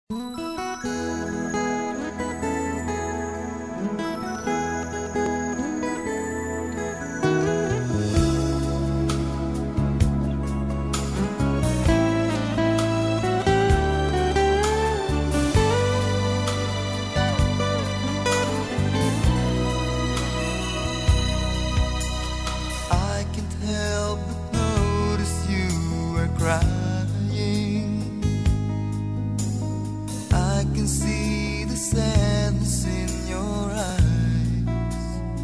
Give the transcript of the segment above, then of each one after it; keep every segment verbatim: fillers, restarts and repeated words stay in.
I can see the sadness in your eyes.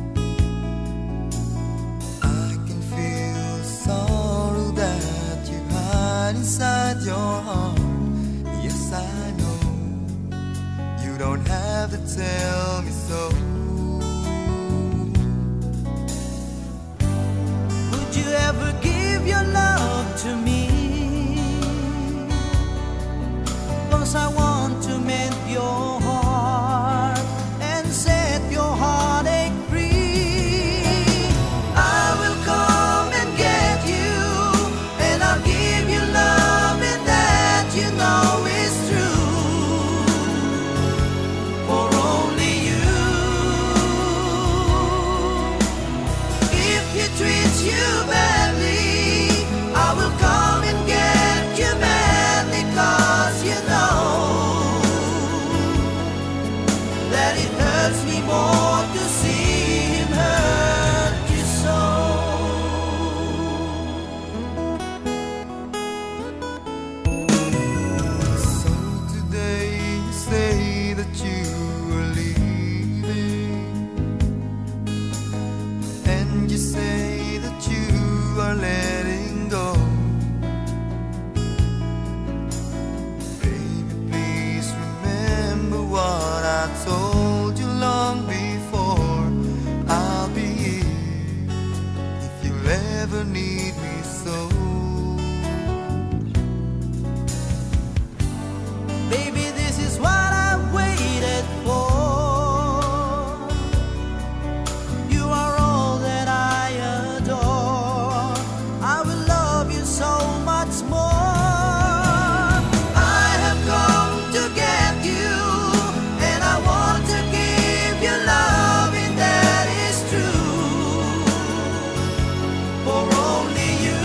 I can feel the sorrow that you hide inside your heart. Yes, I know you don't have to tell me so. Would you ever give your love to me? 'Cause I want to mend your heart and set your heartache free. I will come and get you, and I'll give you love, and that you know is true, for only you. If he treats you badly, I will come and get you madly, 'cause you know that it hurts me more to see him hurt you so. So today you say that you are leaving, and you say that you are letting go. Baby, please remember what I told you long before. I'll be here if you'll ever need me so. Baby, this is what I waited for. You are all that I adore. I will love you so much more. I have come to get you, and I want to give you love, and that is true, for only you.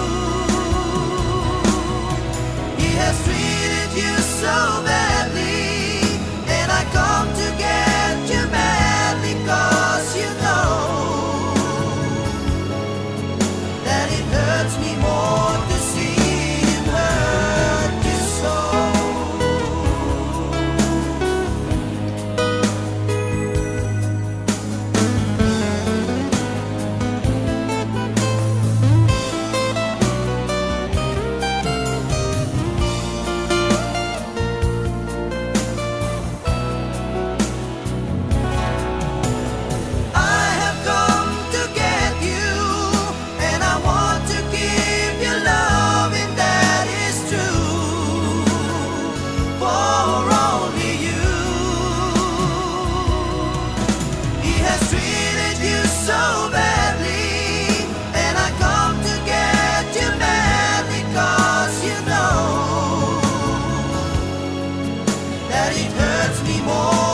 He has treated you so badly, and I come to get you madly, 'cause you know that it hurts me more to see him hurt you so. I have come to get you, and I want to give you love, and that is true, for only you. He has treated you so badly, and I come to get you madly, 'cause you know that it hurts me more